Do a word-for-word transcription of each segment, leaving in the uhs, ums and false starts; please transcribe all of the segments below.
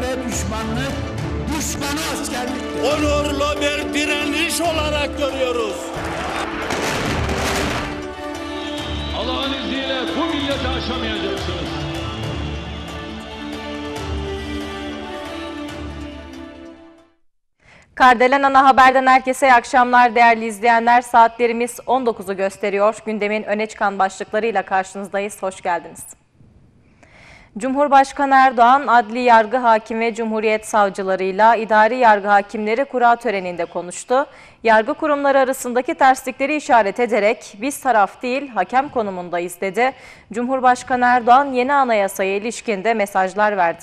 düşmanlık, düşmana askerliktir. Onurlu bir direniş olarak görüyoruz. Allah'ın izniyle bu milleti aşamayacaksınız. Kardelen Ana Haber'den herkese iyi akşamlar değerli izleyenler. Saatlerimiz on dokuzu gösteriyor. Gündemin öne çıkan başlıklarıyla karşınızdayız. Hoş geldiniz. Cumhurbaşkanı Erdoğan, adli yargı hakim ve cumhuriyet savcılarıyla idari yargı hakimleri kura töreninde konuştu. Yargı kurumları arasındaki terslikleri işaret ederek biz taraf değil hakem konumundayız dedi. Cumhurbaşkanı Erdoğan yeni anayasaya ilişkin de mesajlar verdi.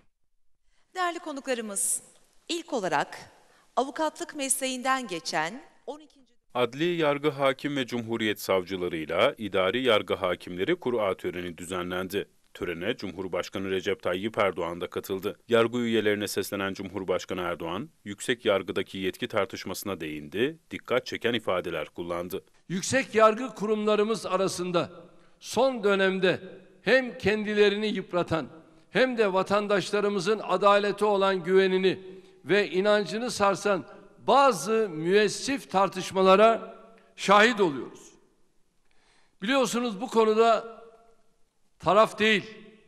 Değerli konuklarımız, ilk olarak avukatlık mesleğinden geçen on ikinci Adli yargı hakim ve cumhuriyet savcılarıyla idari yargı hakimleri kura töreni düzenlendi. Törene Cumhurbaşkanı Recep Tayyip Erdoğan da katıldı. Yargı üyelerine seslenen Cumhurbaşkanı Erdoğan, yüksek yargıdaki yetki tartışmasına değindi, dikkat çeken ifadeler kullandı. Yüksek yargı kurumlarımız arasında son dönemde hem kendilerini yıpratan hem de vatandaşlarımızın adalete olan güvenini ve inancını sarsan bazı müessif tartışmalara şahit oluyoruz. Biliyorsunuz bu konuda taraf değil,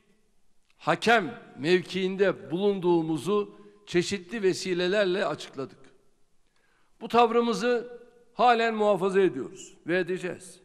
hakem mevkiinde bulunduğumuzu çeşitli vesilelerle açıkladık. Bu tavrımızı halen muhafaza ediyoruz ve edeceğiz.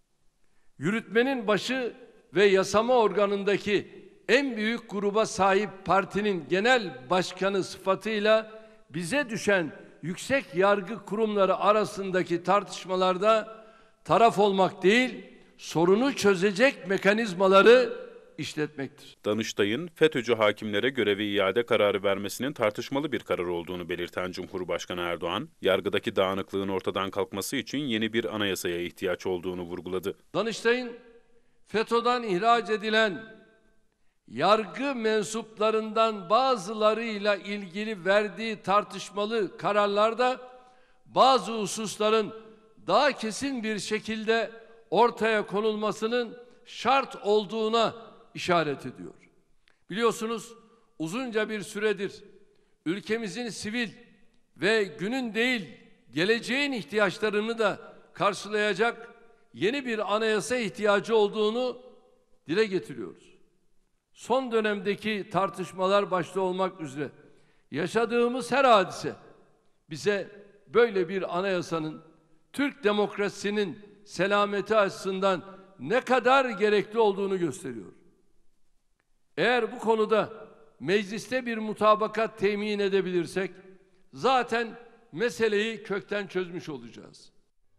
Yürütmenin başı ve yasama organındaki en büyük gruba sahip partinin genel başkanı sıfatıyla bize düşen yüksek yargı kurumları arasındaki tartışmalarda taraf olmak değil, sorunu çözecek mekanizmaları işletmektir. Danıştay'ın FETÖ'cü hakimlere görevi iade kararı vermesinin tartışmalı bir karar olduğunu belirten Cumhurbaşkanı Erdoğan, yargıdaki dağınıklığın ortadan kalkması için yeni bir anayasaya ihtiyaç olduğunu vurguladı. Danıştay'ın FETÖ'den ihraç edilen yargı mensuplarından bazılarıyla ilgili verdiği tartışmalı kararlarda bazı hususların daha kesin bir şekilde ortaya konulmasının şart olduğuna işaret ediyor. Biliyorsunuz uzunca bir süredir ülkemizin sivil ve günün değil geleceğin ihtiyaçlarını da karşılayacak yeni bir anayasa ihtiyacı olduğunu dile getiriyoruz. Son dönemdeki tartışmalar başta olmak üzere yaşadığımız her hadise bize böyle bir anayasanın Türk demokrasisinin selameti açısından ne kadar gerekli olduğunu gösteriyor. Eğer bu konuda mecliste bir mutabakat temin edebilirsek zaten meseleyi kökten çözmüş olacağız.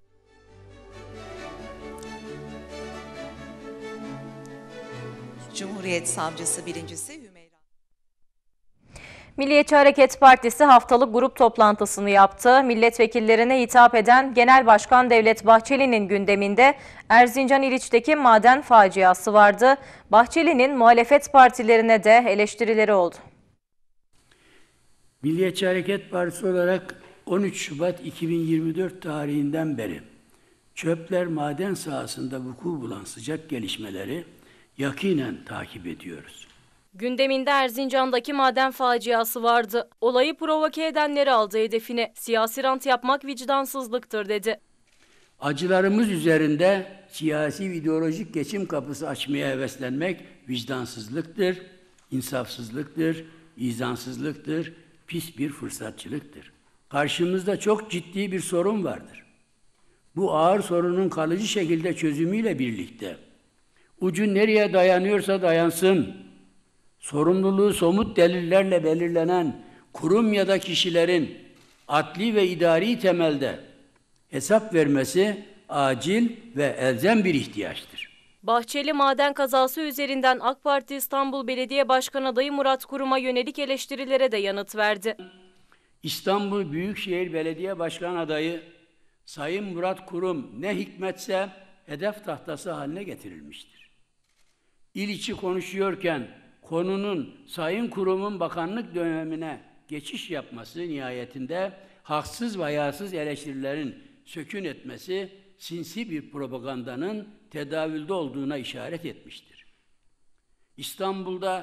Cumhuriyet Savcısı birincisi Hümeyra. Milliyetçi Hareket Partisi haftalık grup toplantısını yaptı. Milletvekillerine hitap eden Genel Başkan Devlet Bahçeli'nin gündeminde Erzincan İliç'teki maden faciası vardı. Bahçeli'nin muhalefet partilerine de eleştirileri oldu. Milliyetçi Hareket Partisi olarak on üç Şubat iki bin yirmi dört tarihinden beri çöpler maden sahasında vuku bulan sıcak gelişmeleri yakinen takip ediyoruz. Gündeminde Erzincan'daki maden faciası vardı. Olayı provoke edenleri aldı hedefine. Siyasi rant yapmak vicdansızlıktır dedi. Acılarımız üzerinde siyasi ve ideolojik geçim kapısı açmaya heveslenmek vicdansızlıktır, insafsızlıktır, izansızlıktır, pis bir fırsatçılıktır. Karşımızda çok ciddi bir sorun vardır. Bu ağır sorunun kalıcı şekilde çözümüyle birlikte ucu nereye dayanıyorsa dayansın, sorumluluğu somut delillerle belirlenen kurum ya da kişilerin adli ve idari temelde hesap vermesi acil ve elzem bir ihtiyaçtır. Bahçeli maden kazası üzerinden AK Parti İstanbul Belediye Başkan adayı Murat Kurum'a yönelik eleştirilere de yanıt verdi. İstanbul Büyükşehir Belediye Başkan adayı Sayın Murat Kurum ne hikmetse hedef tahtası haline getirilmiştir. İl içi konuşuyorken konunun Sayın Kurum'un bakanlık dönemine geçiş yapması nihayetinde haksız ve hayasız eleştirilerin sökün etmesi sinsi bir propagandanın tedavülde olduğuna işaret etmiştir. İstanbul'da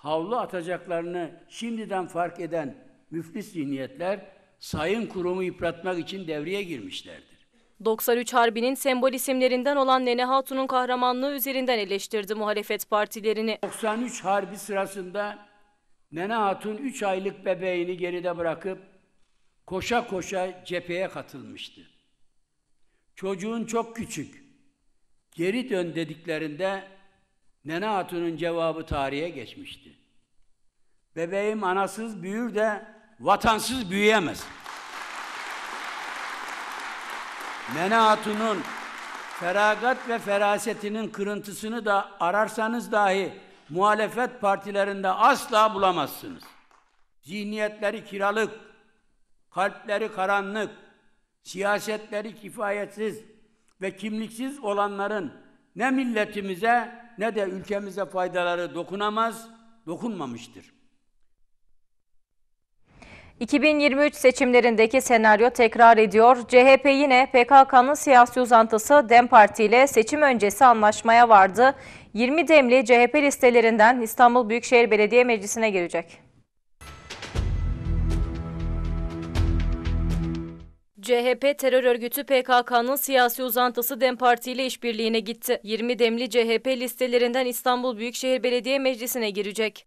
havlu atacaklarını şimdiden fark eden müflis zihniyetler sayın kurumu yıpratmak için devreye girmişlerdir. doksan üç Harbi'nin sembol isimlerinden olan Nene Hatun'un kahramanlığı üzerinden eleştirdi muhalefet partilerini. doksan üç Harbi sırasında Nene Hatun üç aylık bebeğini geride bırakıp koşa koşa cepheye katılmıştı. Çocuğun çok küçük, geri dön dediklerinde Nene Hatun'un cevabı tarihe geçmişti. Bebeğim anasız büyür de vatansız büyüyemez. Nene Hatun'un feragat ve ferasetinin kırıntısını da ararsanız dahi muhalefet partilerinde asla bulamazsınız. Zihniyetleri kiralık, kalpleri karanlık, siyasetleri kifayetsiz ve kimliksiz olanların ne milletimize ne de ülkemize faydaları dokunamaz, dokunmamıştır. iki bin yirmi üç seçimlerindeki senaryo tekrar ediyor. C H P yine P K K'nın siyasi uzantısı DEM Parti ile seçim öncesi anlaşmaya vardı. yirmi Demli C H P listelerinden İstanbul Büyükşehir Belediye Meclisi'ne girecek. C H P terör örgütü P K K'nın siyasi uzantısı DEM Parti ile işbirliğine gitti. yirmi Demli C H P listelerinden İstanbul Büyükşehir Belediye Meclisi'ne girecek.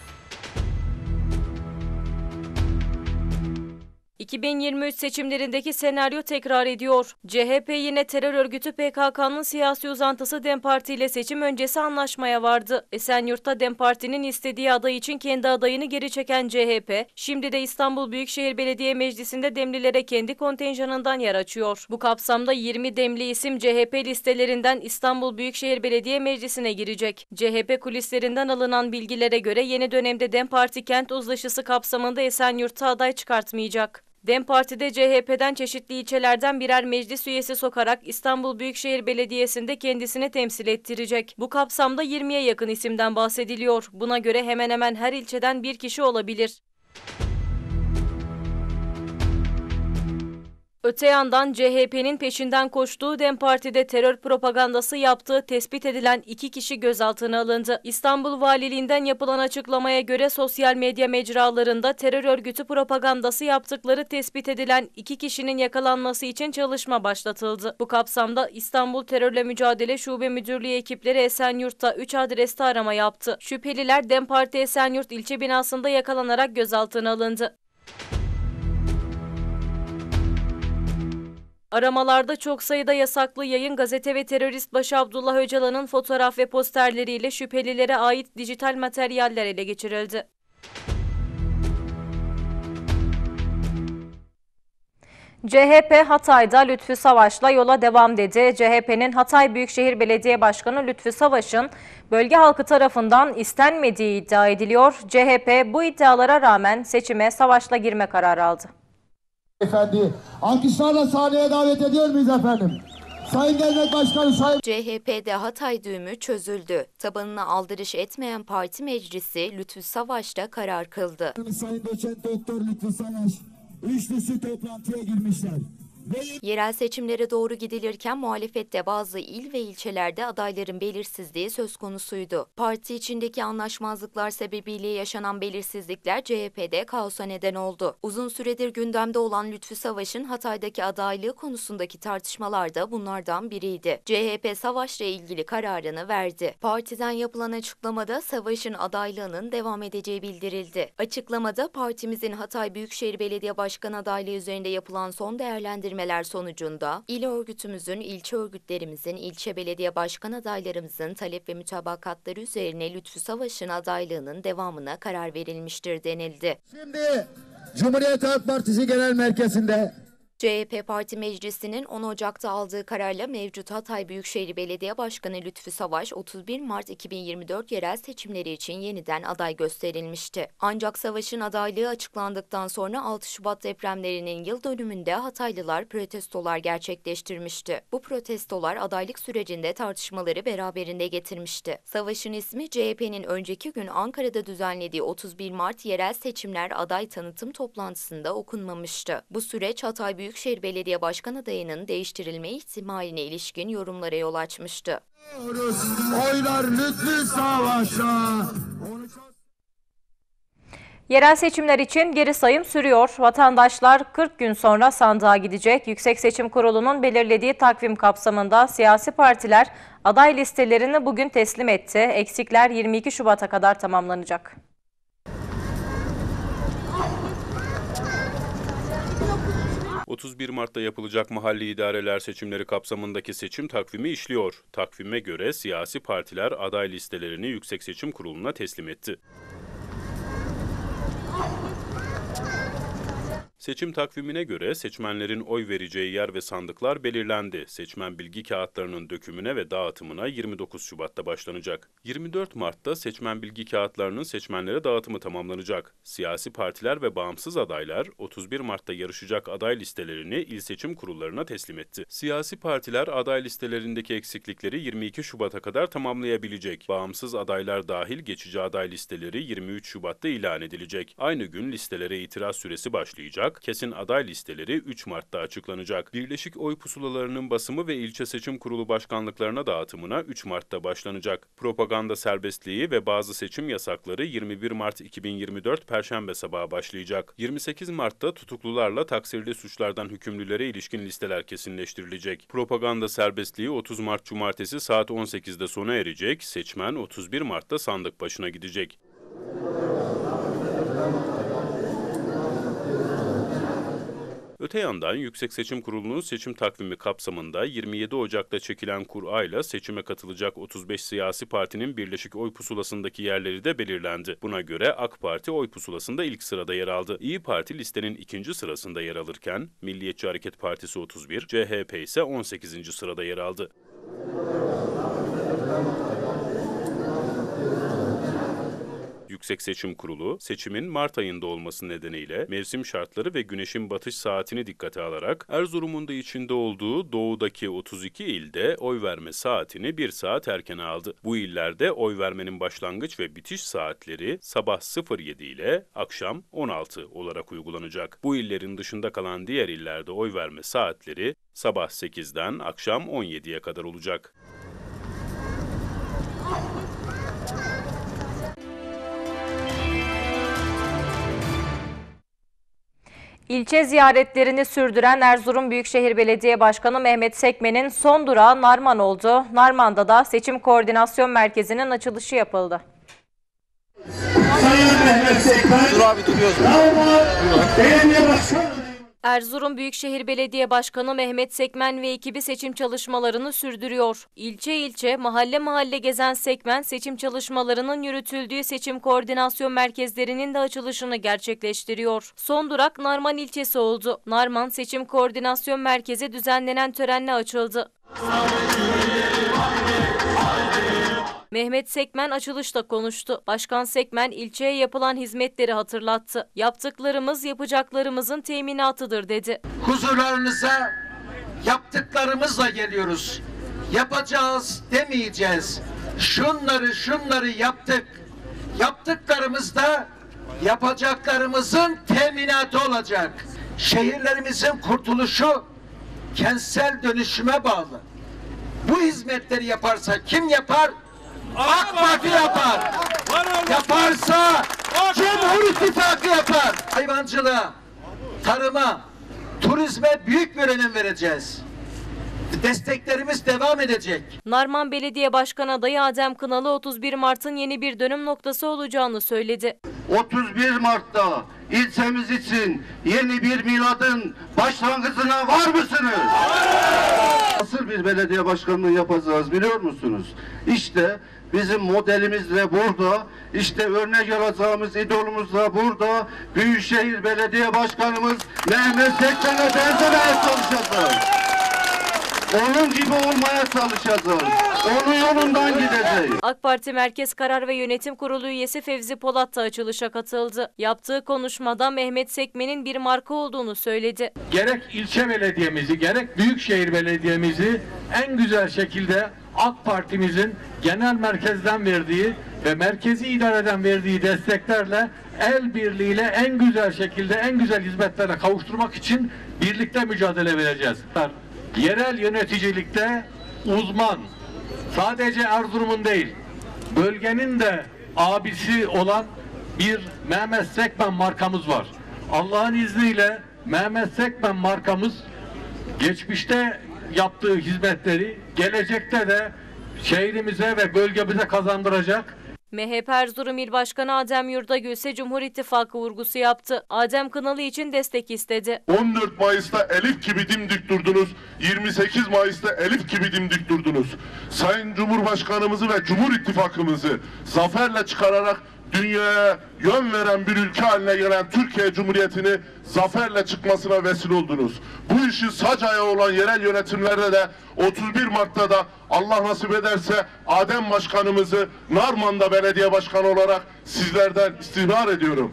iki bin yirmi üç seçimlerindeki senaryo tekrar ediyor. C H P yine terör örgütü P K K'nın siyasi uzantısı DEM Parti ile seçim öncesi anlaşmaya vardı. Esenyurt'ta DEM Parti'nin istediği aday için kendi adayını geri çeken C H P, şimdi de İstanbul Büyükşehir Belediye Meclisi'nde Demlilere kendi kontenjanından yer açıyor. Bu kapsamda yirmi Demli isim C H P listelerinden İstanbul Büyükşehir Belediye Meclisi'ne girecek. C H P kulislerinden alınan bilgilere göre yeni dönemde DEM Parti kent uzlaşısı kapsamında Esenyurt'ta aday çıkartmayacak. DEM Parti'de C H P'den çeşitli ilçelerden birer meclis üyesi sokarak İstanbul Büyükşehir Belediyesi'nde kendisini temsil ettirecek. Bu kapsamda yirmiye yakın isimden bahsediliyor. Buna göre hemen hemen her ilçeden bir kişi olabilir. Öte yandan C H P'nin peşinden koştuğu DEM Parti'de terör propagandası yaptığı tespit edilen iki kişi gözaltına alındı. İstanbul Valiliğinden yapılan açıklamaya göre sosyal medya mecralarında terör örgütü propagandası yaptıkları tespit edilen iki kişinin yakalanması için çalışma başlatıldı. Bu kapsamda İstanbul Terörle Mücadele Şube Müdürlüğü ekipleri Esenyurt'ta üç adreste arama yaptı. Şüpheliler DEM Parti Esenyurt ilçe binasında yakalanarak gözaltına alındı. Aramalarda çok sayıda yasaklı yayın, gazete ve terörist başı Abdullah Öcalan'ın fotoğraf ve posterleriyle şüphelilere ait dijital materyaller ele geçirildi. C H P Hatay'da Lütfü Savaş'la yola devam dedi. C H P'nin Hatay Büyükşehir Belediye Başkanı Lütfü Savaş'ın bölge halkı tarafından istenmediği iddia ediliyor. C H P bu iddialara rağmen seçime Savaş'la girme kararı aldı. Efendi, alkışlarla sahneye davet ediyor muyuz efendim? Sayın Devlet Başkanı, Sayın... C H P'de Hatay düğümü çözüldü. Tabanına aldırış etmeyen parti meclisi Lütfü Savaş'ta karar kıldı. Sayın Doçent Doktor Lütfü Savaş, üçlüsü toplantıya girmişler. Yerel seçimlere doğru gidilirken muhalefette bazı il ve ilçelerde adayların belirsizliği söz konusuydu. Parti içindeki anlaşmazlıklar sebebiyle yaşanan belirsizlikler C H P'de kaosa neden oldu. Uzun süredir gündemde olan Lütfü Savaş'ın Hatay'daki adaylığı konusundaki tartışmalar da bunlardan biriydi. C H P Savaş'la ilgili kararını verdi. Partiden yapılan açıklamada Savaş'ın adaylığının devam edeceği bildirildi. Açıklamada partimizin Hatay Büyükşehir Belediye Başkanı adaylığı üzerinde yapılan son değerlendirme sonucunda il örgütümüzün, ilçe örgütlerimizin, ilçe belediye başkan adaylarımızın talep ve mütabakatları üzerine Lütfü Savaş'ın adaylığının devamına karar verilmiştir denildi. Şimdi Cumhuriyet Halk Partisi Genel Merkezi'nde C H P Parti Meclisi'nin on Ocak'ta aldığı kararla mevcut Hatay Büyükşehir Belediye Başkanı Lütfü Savaş otuz bir Mart iki bin yirmi dört yerel seçimleri için yeniden aday gösterilmişti. Ancak Savaş'ın adaylığı açıklandıktan sonra altı Şubat depremlerinin yıl dönümünde Hataylılar protestolar gerçekleştirmişti. Bu protestolar adaylık sürecinde tartışmaları beraberinde getirmişti. Savaş'ın ismi C H P'nin önceki gün Ankara'da düzenlediği otuz bir Mart yerel seçimler aday tanıtım toplantısında okunmamıştı. Bu süreç Hatay Büyükşehir Belediye Başkan adayının değiştirilme ihtimaline ilişkin yorumlara yol açmıştı. Oylar Lütfü Savaş'a. Yerel seçimler için geri sayım sürüyor. Vatandaşlar kırk gün sonra sandığa gidecek. Yüksek Seçim Kurulu'nun belirlediği takvim kapsamında siyasi partiler aday listelerini bugün teslim etti. Eksikler yirmi iki Şubat'a kadar tamamlanacak. otuz bir Mart'ta yapılacak mahalli idareler seçimleri kapsamındaki seçim takvimi işliyor. Takvime göre siyasi partiler aday listelerini Yüksek Seçim Kurulu'na teslim etti. Seçim takvimine göre seçmenlerin oy vereceği yer ve sandıklar belirlendi. Seçmen bilgi kağıtlarının dökümüne ve dağıtımına yirmi dokuz Şubat'ta başlanacak. yirmi dört Mart'ta seçmen bilgi kağıtlarının seçmenlere dağıtımı tamamlanacak. Siyasi partiler ve bağımsız adaylar otuz bir Mart'ta yarışacak aday listelerini il seçim kurullarına teslim etti. Siyasi partiler aday listelerindeki eksiklikleri yirmi iki Şubat'a kadar tamamlayabilecek. Bağımsız adaylar dahil geçici aday listeleri yirmi üç Şubat'ta ilan edilecek. Aynı gün listelere itiraz süresi başlayacak. Kesin aday listeleri üç Mart'ta açıklanacak. Birleşik oy pusulalarının basımı ve ilçe seçim kurulu başkanlıklarına dağıtımına üç Mart'ta başlanacak. Propaganda serbestliği ve bazı seçim yasakları yirmi bir Mart iki bin yirmi dört Perşembe sabahı başlayacak. yirmi sekiz Mart'ta tutuklularla taksirli suçlardan hükümlülere ilişkin listeler kesinleştirilecek. Propaganda serbestliği otuz Mart Cumartesi saat on sekizde sona erecek. Seçmen otuz bir Mart'ta sandık başına gidecek. Öte yandan Yüksek Seçim Kurulu'nun seçim takvimi kapsamında yirmi yedi Ocak'ta çekilen kura ile seçime katılacak otuz beş siyasi partinin birleşik oy pusulasındaki yerleri de belirlendi. Buna göre AK Parti oy pusulasında ilk sırada yer aldı. İYİ Parti listenin ikinci sırasında yer alırken Milliyetçi Hareket Partisi otuz bir, C H P ise on sekizinci sırada yer aldı. Yüksek Seçim Kurulu, seçimin Mart ayında olması nedeniyle mevsim şartları ve güneşin batış saatini dikkate alarak Erzurum'un da içinde olduğu doğudaki otuz iki ilde oy verme saatini bir saat erken aldı. Bu illerde oy vermenin başlangıç ve bitiş saatleri sabah sıfır yedi ile akşam on altı olarak uygulanacak. Bu illerin dışında kalan diğer illerde oy verme saatleri sabah sekizden akşam on yediye kadar olacak. İlçe ziyaretlerini sürdüren Erzurum Büyükşehir Belediye Başkanı Mehmet Sekmen'in son durağı Narman oldu. Narman'da da Seçim Koordinasyon Merkezi'nin açılışı yapıldı. Sayın Mehmet Sekmen, dur abi duruyoruz. Belediye Başkanı. Erzurum Büyükşehir Belediye Başkanı Mehmet Sekmen ve ekibi seçim çalışmalarını sürdürüyor. İlçe ilçe, mahalle mahalle gezen Sekmen, seçim çalışmalarının yürütüldüğü seçim koordinasyon merkezlerinin de açılışını gerçekleştiriyor. Son durak Narman ilçesi oldu. Narman Seçim Koordinasyon Merkezi düzenlenen törenle açıldı. Mehmet Sekmen açılışta konuştu. Başkan Sekmen ilçeye yapılan hizmetleri hatırlattı. Yaptıklarımız yapacaklarımızın teminatıdır dedi. Huzurlarınıza yaptıklarımızla geliyoruz. Yapacağız demeyeceğiz. Şunları şunları yaptık. Yaptıklarımız da yapacaklarımızın teminatı olacak. Şehirlerimizin kurtuluşu kentsel dönüşüme bağlı. Bu hizmetleri yaparsa kim yapar? AK Parti yapar. Yaparsa Cumhur İttifakı yapar. Hayvancılığa, tarıma, turizme büyük bir önem vereceğiz. Desteklerimiz devam edecek. Narman Belediye Başkanı adayı Adem Kınalı otuz bir Mart'ın yeni bir dönüm noktası olacağını söyledi. otuz bir Mart'ta ilçemiz için yeni bir miladın başlangıcına var mısınız? Nasıl bir belediye başkanlığı yapacağız biliyor musunuz? İşte bizim modelimiz de burada, işte örnek alacağımız idolumuz da burada. Büyükşehir Belediye Başkanımız Mehmet Sekmen'e benzemeye çalışacağız. Onun gibi olmaya çalışacağız. Onun yolundan gideceğiz. AK Parti Merkez Karar ve Yönetim Kurulu üyesi Fevzi Polat da açılışa katıldı. Yaptığı konuşmada Mehmet Sekmen'in bir marka olduğunu söyledi. Gerek ilçe belediyemizi, gerek büyükşehir belediyemizi en güzel şekilde AK Parti'mizin genel merkezden verdiği ve merkezi idareden verdiği desteklerle el birliğiyle en güzel şekilde en güzel hizmetlere kavuşturmak için birlikte mücadele vereceğiz. Yerel yöneticilikte uzman, sadece Erzurum'un değil, bölgenin de abisi olan bir Mehmet Sekmen markamız var. Allah'ın izniyle Mehmet Sekmen markamız geçmişte yaptığı hizmetleri gelecekte de şehrimize ve bölgemize kazandıracak. M H P Erzurum İl Başkanı Adem Yurdagül ise Cumhur İttifakı vurgusu yaptı. Adem Kınalı için destek istedi. on dört Mayıs'ta Elif gibi dimdik durdunuz. yirmi sekiz Mayıs'ta Elif gibi dimdik durdunuz. Sayın Cumhurbaşkanımızı ve Cumhur İttifakımızı zaferle çıkararak dünyaya yön veren bir ülke haline gelen Türkiye Cumhuriyeti'ni zaferle çıkmasına vesile oldunuz. Bu işi sac ayağı olan yerel yönetimlerde de otuz bir Mart'ta da Allah nasip ederse Adem Başkanımızı Narman'da belediye başkanı olarak sizlerden istihbar ediyorum.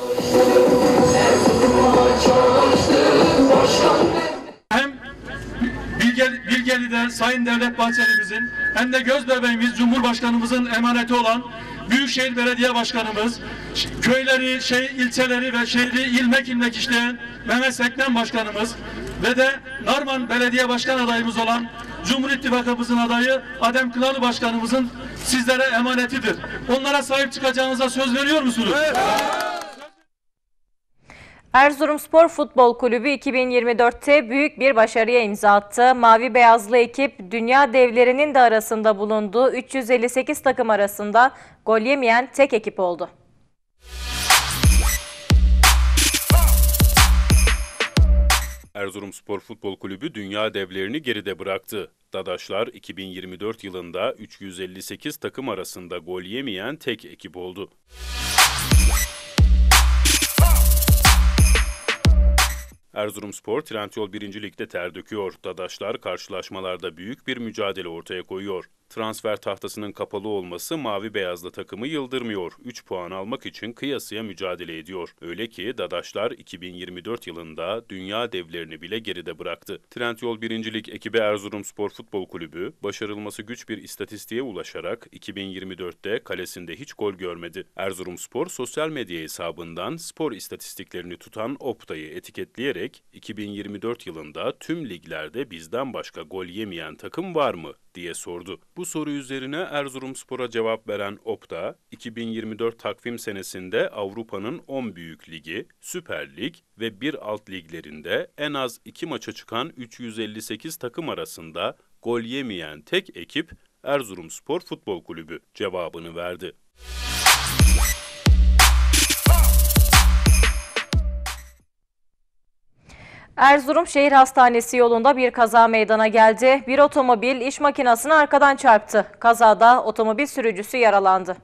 Hem Bilgeli, Bilgeli'de Sayın Devlet Bahçeli'mizin hem de göz bebeğimiz Cumhurbaşkanımızın emaneti olan Büyükşehir Belediye Başkanımız, köyleri, şey, ilçeleri ve şehri ilmek ilmek işleyen Mehmet Sekmen Başkanımız ve de Narman Belediye Başkan adayımız olan Cumhur İttifakımızın adayı Adem Kınalı Başkanımızın sizlere emanetidir. Onlara sahip çıkacağınıza söz veriyor musunuz? Evet. Erzurumspor Futbol Kulübü iki bin yirmi dörtte büyük bir başarıya imza attı. Mavi beyazlı ekip dünya devlerinin de arasında bulunduğu üç yüz elli sekiz takım arasında gol yemeyen tek ekip oldu. Erzurumspor Futbol Kulübü dünya devlerini geride bıraktı. Dadaşlar iki bin yirmi dört yılında üç yüz elli sekiz takım arasında gol yemeyen tek ekip oldu. Erzurumspor Trendyol birinci Lig'de ter döküyor. Dadaşlar karşılaşmalarda büyük bir mücadele ortaya koyuyor. Transfer tahtasının kapalı olması mavi beyazlı takımı yıldırmıyor. üç puan almak için kıyasıya mücadele ediyor. Öyle ki Dadaşlar iki bin yirmi dört yılında dünya devlerini bile geride bıraktı. Trendyol birinci Lig ekibi Erzurumspor Futbol Kulübü başarılması güç bir istatistiğe ulaşarak iki bin yirmi dörtte kalesinde hiç gol görmedi. Erzurumspor sosyal medya hesabından spor istatistiklerini tutan Opta'yı etiketleyerek iki bin yirmi dört yılında tüm liglerde bizden başka gol yemeyen takım var mı diye sordu. Bu soru üzerine Erzurumspor'a cevap veren Opta, iki bin yirmi dört takvim senesinde Avrupa'nın on büyük ligi, Süper Lig ve bir alt liglerinde en az iki maça çıkan üç yüz elli sekiz takım arasında gol yemeyen tek ekip Erzurumspor Futbol Kulübü cevabını verdi. Erzurum Şehir Hastanesi yolunda bir kaza meydana geldi. Bir otomobil iş makinesini arkadan çarptı. Kazada otomobil sürücüsü yaralandı.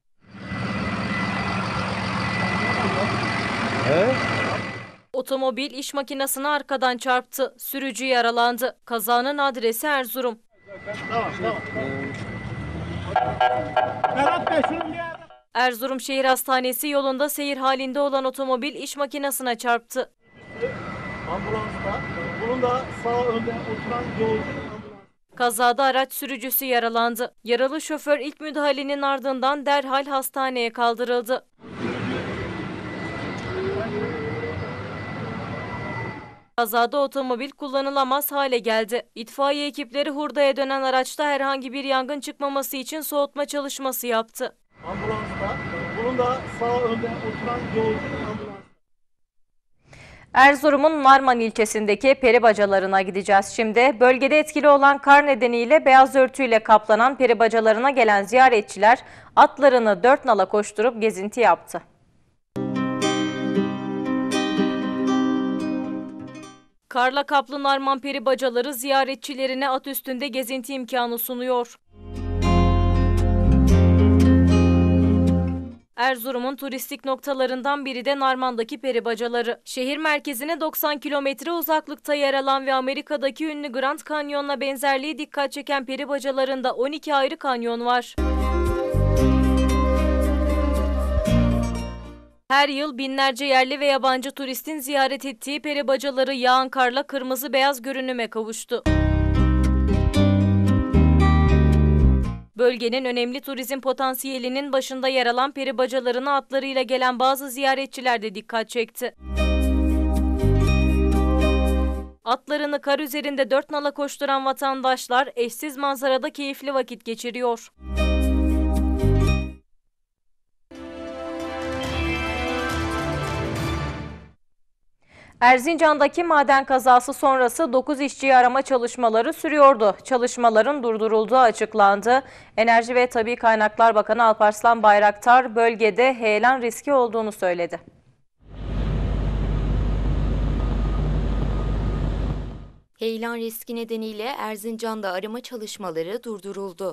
He? Otomobil iş makinesini arkadan çarptı. Sürücü yaralandı. Kazanın adresi Erzurum. Tamam, tamam. Erzurum Şehir Hastanesi yolunda seyir halinde olan otomobil iş makinesine çarptı. Ambulansta, bunun da sağ önde oturan yolcu ambulans. Kazada araç sürücüsü yaralandı. Yaralı şoför ilk müdahalenin ardından derhal hastaneye kaldırıldı. Kazada otomobil kullanılamaz hale geldi. İtfaiye ekipleri hurdaya dönen araçta herhangi bir yangın çıkmaması için soğutma çalışması yaptı. Ambulansta, bunun da sağ önde oturan yolcu ambulans. Erzurum'un Narman ilçesindeki peribacalarına gideceğiz şimdi. Bölgede etkili olan kar nedeniyle beyaz örtüyle kaplanan peribacalarına gelen ziyaretçiler atlarını dört nala koşturup gezinti yaptı. Karla kaplı Narman peribacaları ziyaretçilerine at üstünde gezinti imkanı sunuyor. Erzurum'un turistik noktalarından biri de Narman'daki peribacaları. Şehir merkezine doksan kilometre uzaklıkta yer alan ve Amerika'daki ünlü Grand Canyon'la benzerliği dikkat çeken peribacalarında on iki ayrı kanyon var. Her yıl binlerce yerli ve yabancı turistin ziyaret ettiği peribacaları yağan karla kırmızı beyaz görünüme kavuştu. Bölgenin önemli turizm potansiyelinin başında yer alan peribacalarına atlarıyla gelen bazı ziyaretçiler de dikkat çekti. Atlarını kar üzerinde dört nala koşturan vatandaşlar eşsiz manzarada keyifli vakit geçiriyor. Erzincan'daki maden kazası sonrası dokuz işçiyi arama çalışmaları sürüyordu. Çalışmaların durdurulduğu açıklandı. Enerji ve Tabii Kaynaklar Bakanı Alparslan Bayraktar bölgede heyelan riski olduğunu söyledi. Heyelan riski nedeniyle Erzincan'da arama çalışmaları durduruldu.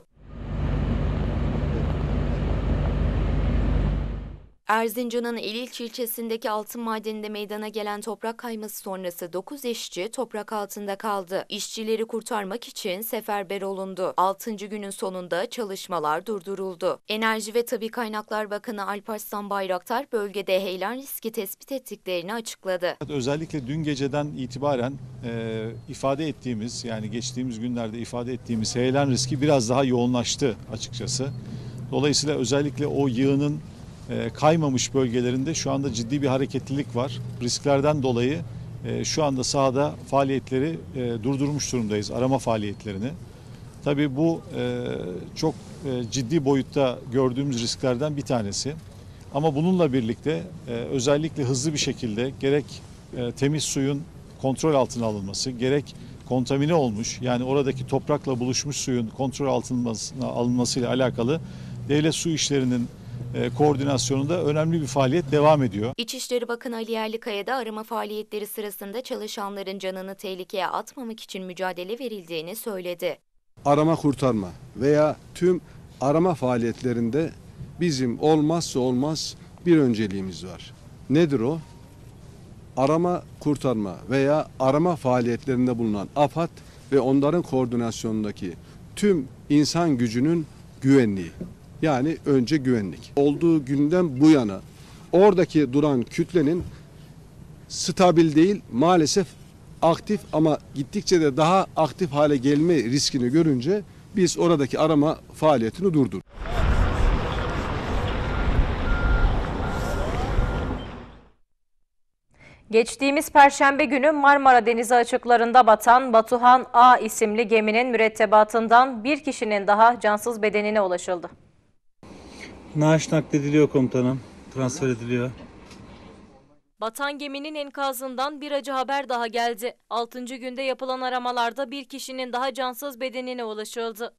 Erzincan'ın İlilç ilçesindeki altın madeninde meydana gelen toprak kayması sonrası dokuz işçi toprak altında kaldı. İşçileri kurtarmak için seferber olundu. altıncı günün sonunda çalışmalar durduruldu. Enerji ve Tabii Kaynaklar Bakanı Alparslan Bayraktar bölgede heyelan riski tespit ettiklerini açıkladı. Özellikle dün geceden itibaren e, ifade ettiğimiz, yani geçtiğimiz günlerde ifade ettiğimiz heyelan riski biraz daha yoğunlaştı açıkçası. Dolayısıyla özellikle o yığının kaymamış bölgelerinde şu anda ciddi bir hareketlilik var. Risklerden dolayı şu anda sahada faaliyetleri durdurmuş durumdayız, arama faaliyetlerini. Tabii bu çok ciddi boyutta gördüğümüz risklerden bir tanesi. Ama bununla birlikte özellikle hızlı bir şekilde gerek temiz suyun kontrol altına alınması, gerek kontamine olmuş, yani oradaki toprakla buluşmuş suyun kontrol altına alınmasıyla alakalı devlet su işlerinin koordinasyonunda önemli bir faaliyet devam ediyor. İçişleri Bakanı Ali Yerlikaya da arama faaliyetleri sırasında çalışanların canını tehlikeye atmamak için mücadele verildiğini söyledi. Arama kurtarma veya tüm arama faaliyetlerinde bizim olmazsa olmaz bir önceliğimiz var. Nedir o? Arama kurtarma veya arama faaliyetlerinde bulunan AFAD ve onların koordinasyonundaki tüm insan gücünün güvenliği. Yani önce güvenlik. Olduğu günden bu yana oradaki duran kütlenin stabil değil, maalesef aktif ama gittikçe de daha aktif hale gelme riskini görünce biz oradaki arama faaliyetini durdurduk. Geçtiğimiz Perşembe günü Marmara Denizi açıklarında batan Batuhan A isimli geminin mürettebatından bir kişinin daha cansız bedenine ulaşıldı. Naaş naklediliyor komutanım, transfer ediliyor. Batan geminin enkazından bir acı haber daha geldi. altıncı günde yapılan aramalarda bir kişinin daha cansız bedenine ulaşıldı.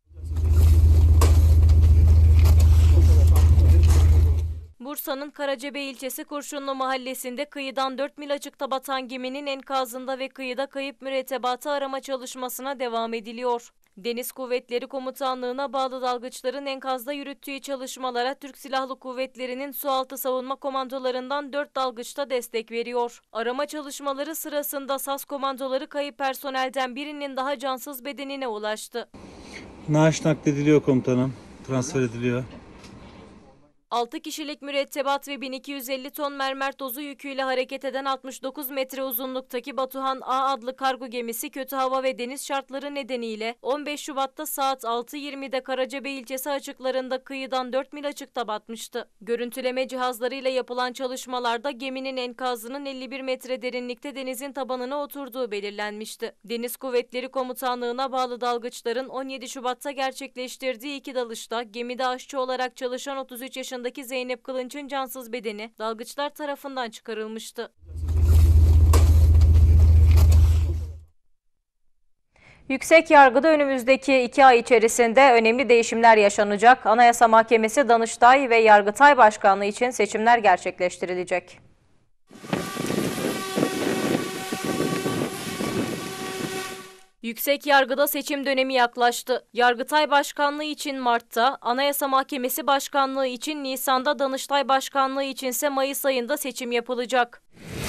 Bursa'nın Karacabey ilçesi Kurşunlu mahallesinde kıyıdan dört mil açıkta batan geminin enkazında ve kıyıda kayıp mürettebatı arama çalışmasına devam ediliyor. Deniz Kuvvetleri Komutanlığı'na bağlı dalgıçların enkazda yürüttüğü çalışmalara Türk Silahlı Kuvvetleri'nin sualtı savunma komandolarından dört dalgıç da destek veriyor. Arama çalışmaları sırasında S A S komandoları kayıp personelden birinin daha cansız bedenine ulaştı. Naaş naklediliyor komutanım, transfer ediliyor. altı kişilik mürettebat ve bin iki yüz elli ton mermer tozu yüküyle hareket eden altmış dokuz metre uzunluktaki Batuhan A adlı kargo gemisi kötü hava ve deniz şartları nedeniyle on beş Şubat'ta saat altı yirmide Karacabey ilçesi açıklarında kıyıdan dört mil açıkta batmıştı. Görüntüleme cihazlarıyla yapılan çalışmalarda geminin enkazının elli bir metre derinlikte denizin tabanına oturduğu belirlenmişti. Deniz Kuvvetleri Komutanlığı'na bağlı dalgıçların on yedi Şubat'ta gerçekleştirdiği iki dalışta gemide aşçı olarak çalışan otuz üç yaşındaki Zeynep Kılınç'ın cansız bedeni dalgıçlar tarafından çıkarılmıştı. Yüksek Yargı'da önümüzdeki iki ay içerisinde önemli değişimler yaşanacak. Anayasa Mahkemesi, Danıştay ve Yargıtay Başkanlığı için seçimler gerçekleştirilecek. Yüksek Yargı'da seçim dönemi yaklaştı. Yargıtay Başkanlığı için Mart'ta, Anayasa Mahkemesi Başkanlığı için Nisan'da, Danıştay Başkanlığı içinse Mayıs ayında seçim yapılacak.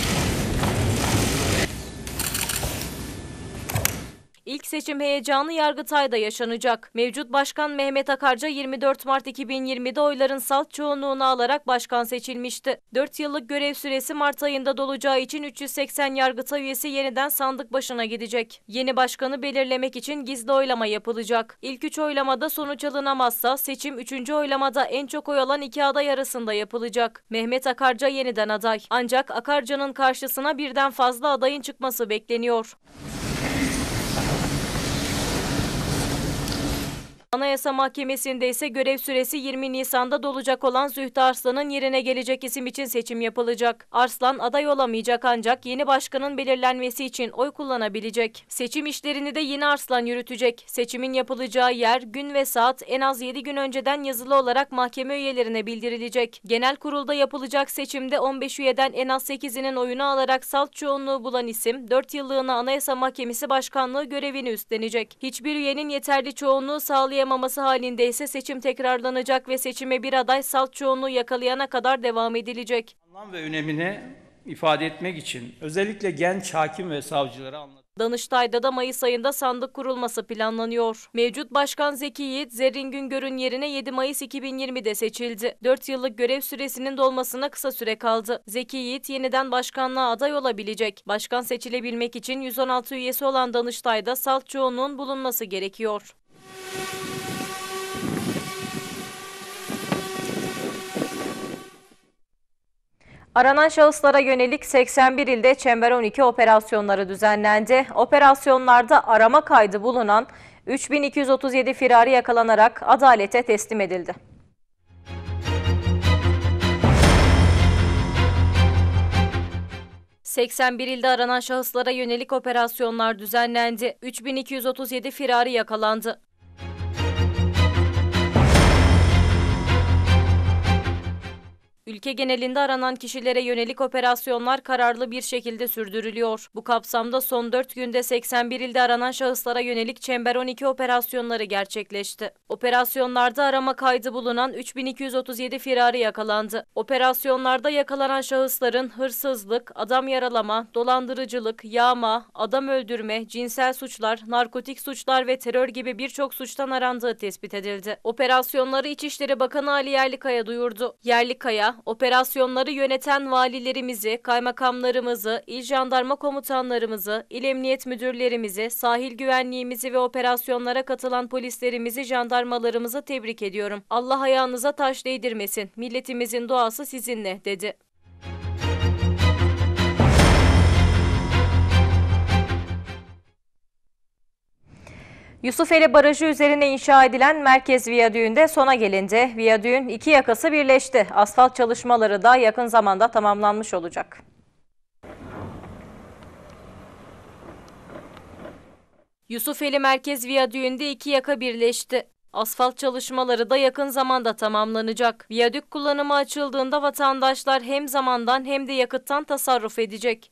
İlk seçim heyecanı Yargıtay'da yaşanacak. Mevcut Başkan Mehmet Akarca yirmi dört Mart iki bin yirmide oyların salt çoğunluğunu alarak başkan seçilmişti. dört yıllık görev süresi Mart ayında dolacağı için üç yüz seksen Yargıtay üyesi yeniden sandık başına gidecek. Yeni başkanı belirlemek için gizli oylama yapılacak. İlk üç oylamada sonuç alınamazsa seçim üçüncü oylamada en çok oy alan iki aday arasında yapılacak. Mehmet Akarca yeniden aday. Ancak Akarca'nın karşısına birden fazla adayın çıkması bekleniyor. Anayasa Mahkemesi'nde ise görev süresi yirmi Nisan'da dolacak olan Zühtü Arslan'ın yerine gelecek isim için seçim yapılacak. Arslan aday olamayacak ancak yeni başkanın belirlenmesi için oy kullanabilecek. Seçim işlerini de yeni Arslan yürütecek. Seçimin yapılacağı yer, gün ve saat en az yedi gün önceden yazılı olarak mahkeme üyelerine bildirilecek. Genel kurulda yapılacak seçimde on beş üyeden en az sekizinin oyunu alarak salt çoğunluğu bulan isim dört yıllığına Anayasa Mahkemesi Başkanlığı görevini üstlenecek. Hiçbir üyenin yeterli çoğunluğu sağlayamaması halinde ise seçim tekrarlanacak ve seçime bir aday salt çoğunluğu yakalayana kadar devam edilecek. Anlam ve önemini ifade etmek için özellikle genç hakim ve savcılara anlatılıyor. Danıştay'da da Mayıs ayında sandık kurulması planlanıyor. Mevcut Başkan Zeki Yiğit, Zerrin Güngör'ün yerine yedi Mayıs iki bin yirmide seçildi. dört yıllık görev süresinin dolmasına kısa süre kaldı. Zeki Yiğit yeniden başkanlığa aday olabilecek. Başkan seçilebilmek için yüz on altı üyesi olan Danıştay'da salt çoğunluğun bulunması gerekiyor. Aranan şahıslara yönelik seksen bir ilde Çember on iki operasyonları düzenlendi. Operasyonlarda arama kaydı bulunan üç bin iki yüz otuz yedi firari yakalanarak adalete teslim edildi. seksen bir ilde aranan şahıslara yönelik operasyonlar düzenlendi. üç bin iki yüz otuz yedi firari yakalandı. Ülke genelinde aranan kişilere yönelik operasyonlar kararlı bir şekilde sürdürülüyor. Bu kapsamda son dört günde seksen bir ilde aranan şahıslara yönelik Çember on iki operasyonları gerçekleşti. Operasyonlarda arama kaydı bulunan üç bin iki yüz otuz yedi firari yakalandı. Operasyonlarda yakalanan şahısların hırsızlık, adam yaralama, dolandırıcılık, yağma, adam öldürme, cinsel suçlar, narkotik suçlar ve terör gibi birçok suçtan arandığı tespit edildi. Operasyonları İçişleri Bakanı Ali Yerlikaya duyurdu. Yerlikaya, operasyonları yöneten valilerimizi, kaymakamlarımızı, il jandarma komutanlarımızı, il emniyet müdürlerimizi, sahil güvenliğimizi ve operasyonlara katılan polislerimizi, jandarmalarımızı tebrik ediyorum. Allah ayağınıza taş değdirmesin. Milletimizin duası sizinle, dedi. Yusufeli Barajı üzerine inşa edilen Merkez Viyadüğü'nde sona gelindi. Viyadüğün iki yakası birleşti. Asfalt çalışmaları da yakın zamanda tamamlanmış olacak. Yusufeli Merkez Viyadüğü'nde iki yaka birleşti. Asfalt çalışmaları da yakın zamanda tamamlanacak. Viyadük kullanıma açıldığında vatandaşlar hem zamandan hem de yakıttan tasarruf edecek.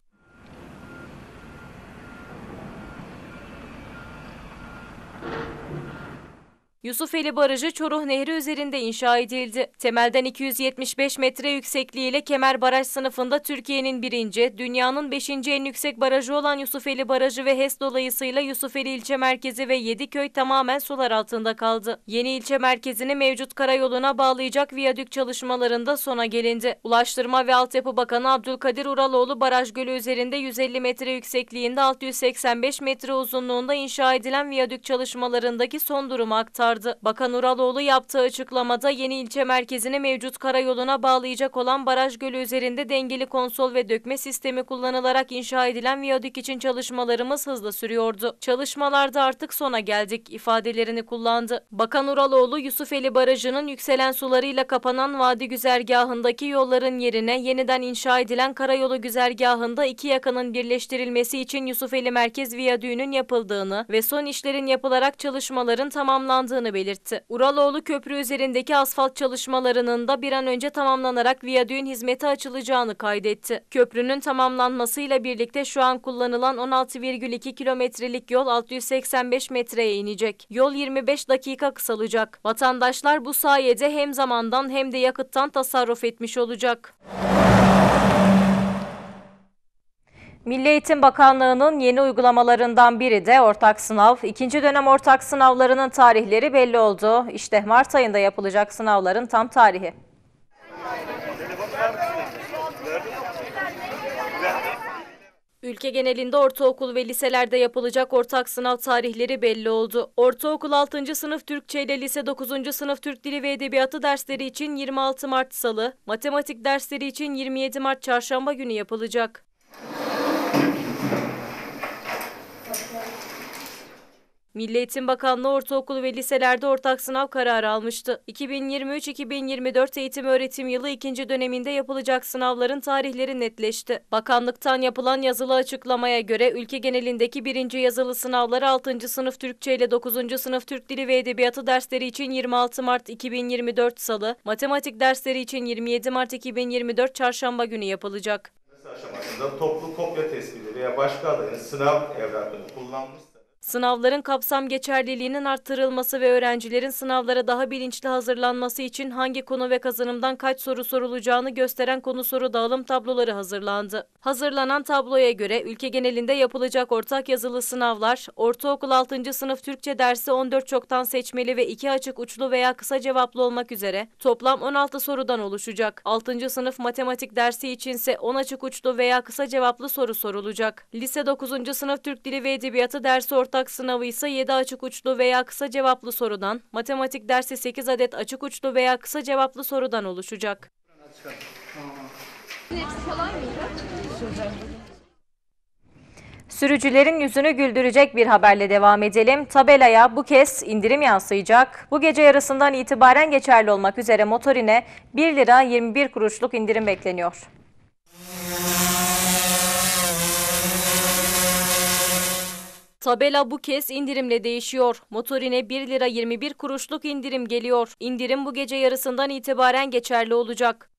Yusufeli Barajı Çoruh Nehri üzerinde inşa edildi. Temelden iki yüz yetmiş beş metre yüksekliğiyle Kemer Baraj sınıfında Türkiye'nin birinci, dünyanın beşinci en yüksek barajı olan Yusufeli Barajı ve H E S dolayısıyla Yusufeli ilçe merkezi ve yedi köy tamamen sular altında kaldı. Yeni ilçe merkezini mevcut karayoluna bağlayacak viyadük çalışmalarında sona gelindi. Ulaştırma ve Altyapı Bakanı Abdülkadir Uraloğlu Baraj Gölü üzerinde yüz elli metre yüksekliğinde altı yüz seksen beş metre uzunluğunda inşa edilen viyadük çalışmalarındaki son durumu aktardı. Bakan Uraloğlu yaptığı açıklamada yeni ilçe merkezini mevcut karayoluna bağlayacak olan Baraj Gölü üzerinde dengeli konsol ve dökme sistemi kullanılarak inşa edilen viyadük için çalışmalarımız hızla sürüyordu. Çalışmalarda artık sona geldik ifadelerini kullandı. Bakan Uraloğlu, Yusufeli Barajı'nın yükselen sularıyla kapanan vadi güzergahındaki yolların yerine yeniden inşa edilen karayolu güzergahında iki yakanın birleştirilmesi için Yusufeli Merkez Viyadüğü'nün yapıldığını ve son işlerin yapılarak çalışmaların tamamlandığını belirtti. Uraloğlu köprü üzerindeki asfalt çalışmalarının da bir an önce tamamlanarak viyadüğün hizmete açılacağını kaydetti. Köprünün tamamlanmasıyla birlikte şu an kullanılan on altı virgül iki kilometrelik yol altı yüz seksen beş metreye inecek. Yol yirmi beş dakika kısalacak. Vatandaşlar bu sayede hem zamandan hem de yakıttan tasarruf etmiş olacak. Milli Eğitim Bakanlığı'nın yeni uygulamalarından biri de ortak sınav. İkinci dönem ortak sınavlarının tarihleri belli oldu. İşte Mart ayında yapılacak sınavların tam tarihi. Ülke genelinde ortaokul ve liselerde yapılacak ortak sınav tarihleri belli oldu. Ortaokul altıncı sınıf Türkçe ile lise dokuzuncu sınıf Türk Dili ve Edebiyatı dersleri için yirmi altı Mart Salı, matematik dersleri için yirmi yedi Mart Çarşamba günü yapılacak. Milli Eğitim Bakanlığı ortaokul ve liselerde ortak sınav kararı almıştı. iki bin yirmi üç iki bin yirmi dört eğitim öğretim yılı ikinci döneminde yapılacak sınavların tarihleri netleşti. Bakanlıktan yapılan yazılı açıklamaya göre ülke genelindeki birinci yazılı sınavları altıncı sınıf Türkçe ile dokuzuncu sınıf Türk Dili ve Edebiyatı dersleri için yirmi altı Mart iki bin yirmi dört Salı, matematik dersleri için yirmi yedi Mart iki bin yirmi dört Çarşamba günü yapılacak. Aşamasında toplu kopya tespiti veya başka adayın sınav evrakını kullanmışsa Sınavların kapsam geçerliliğinin arttırılması ve öğrencilerin sınavlara daha bilinçli hazırlanması için hangi konu ve kazanımdan kaç soru sorulacağını gösteren konu soru dağılım tabloları hazırlandı. Hazırlanan tabloya göre ülke genelinde yapılacak ortak yazılı sınavlar, ortaokul altıncı sınıf Türkçe dersi on dört çoktan seçmeli ve iki açık uçlu veya kısa cevaplı olmak üzere toplam on altı sorudan oluşacak. altıncı sınıf matematik dersi içinse on açık uçlu veya kısa cevaplı soru sorulacak. Lise dokuzuncu sınıf Türk Dili ve Edebiyatı dersi ortak sınavı ise yedi açık uçlu veya kısa cevaplı sorudan, matematik dersi sekiz adet açık uçlu veya kısa cevaplı sorudan oluşacak. Sürücülerin yüzünü güldürecek bir haberle devam edelim. Tabelaya bu kez indirim yansıyacak. Bu gece yarısından itibaren geçerli olmak üzere motorine bir lira yirmi bir kuruşluk indirim bekleniyor. Tabela bu kez indirimle değişiyor. Motorine bir lira yirmi bir kuruşluk indirim geliyor. İndirim bu gece yarısından itibaren geçerli olacak.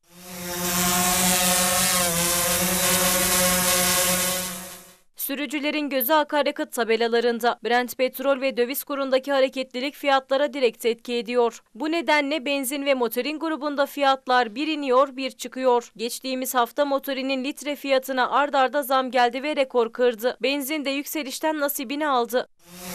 Sürücülerin gözü akaryakıt tabelalarında. Brent petrol ve döviz kurundaki hareketlilik fiyatlara direkt etki ediyor. Bu nedenle benzin ve motorin grubunda fiyatlar bir iniyor bir çıkıyor. Geçtiğimiz hafta motorinin litre fiyatına ard arda zam geldi ve rekor kırdı. Benzin de yükselişten nasibini aldı.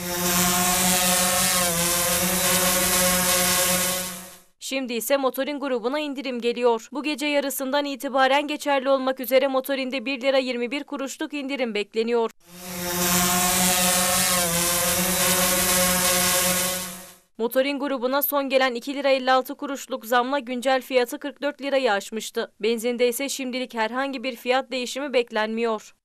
Şimdi ise motorin grubuna indirim geliyor. Bu gece yarısından itibaren geçerli olmak üzere motorinde bir lira yirmi bir kuruşluk indirim bekleniyor. Motorin grubuna son gelen iki lira elli altı kuruşluk zamla güncel fiyatı kırk dört lirayı aşmıştı. Benzinde ise şimdilik herhangi bir fiyat değişimi beklenmiyor.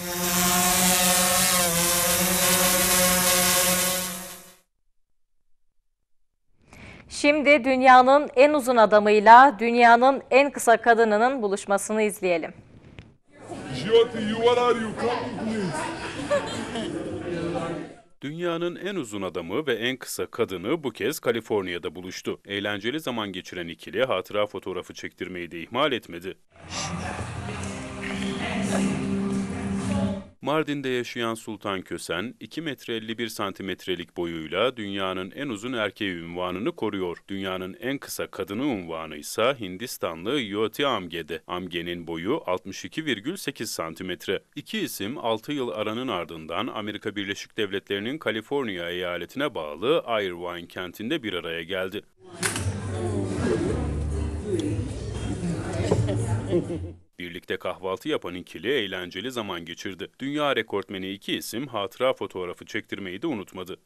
Şimdi dünyanın en uzun adamıyla dünyanın en kısa kadınının buluşmasını izleyelim. Dünyanın en uzun adamı ve en kısa kadını bu kez Kaliforniya'da buluştu. Eğlenceli zaman geçiren ikili hatıra fotoğrafı çektirmeyi de ihmal etmedi. Mardin'de yaşayan Sultan Kösen, iki metre elli bir santimetrelik boyuyla dünyanın en uzun erkeği unvanını koruyor. Dünyanın en kısa kadını unvanı ise Hindistanlı Yoti Amge'de. Amge'nin boyu altmış iki virgül sekiz santimetre. İki isim altı yıl aranın ardından Amerika Birleşik Devletleri'nin Kaliforniya eyaletine bağlı Irvine kentinde bir araya geldi. Birlikte kahvaltı yapan ikili eğlenceli zaman geçirdi. Dünya rekortmeni iki isim hatıra fotoğrafı çektirmeyi de unutmadı.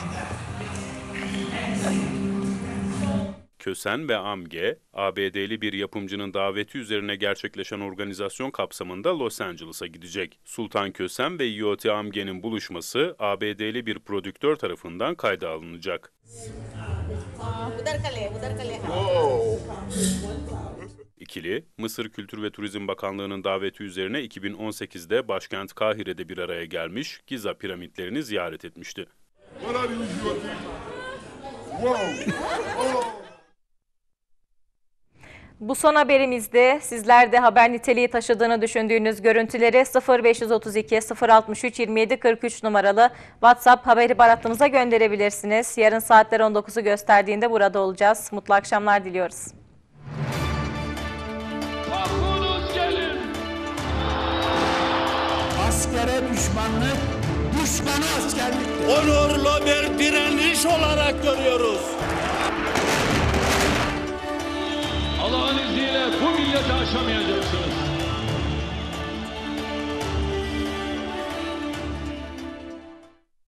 Kösen ve Amge, A B D'li bir yapımcının daveti üzerine gerçekleşen organizasyon kapsamında Los Angeles'a gidecek. Sultan Kösen ve Yoti Amge'nin buluşması A B D'li bir prodüktör tarafından kayda alınacak. İkili, Mısır Kültür ve Turizm Bakanlığı'nın daveti üzerine iki bin on sekizde başkent Kahire'de bir araya gelmiş, Giza piramitlerini ziyaret etmişti. Bu son haberimizde sizler de haber niteliği taşıdığını düşündüğünüz görüntüleri sıfır beş otuz iki sıfır altmış üç yirmi yedi kırk üç numaralı WhatsApp haber ihbar hattımıza gönderebilirsiniz. Yarın saatler on dokuzu gösterdiğinde burada olacağız. Mutlu akşamlar diliyoruz. Askere düşmanlık, düşmana askerliktir. Onurlu bir direniş olarak görüyoruz. Allah'ın izniyle bu milleti aşamayacaksınız.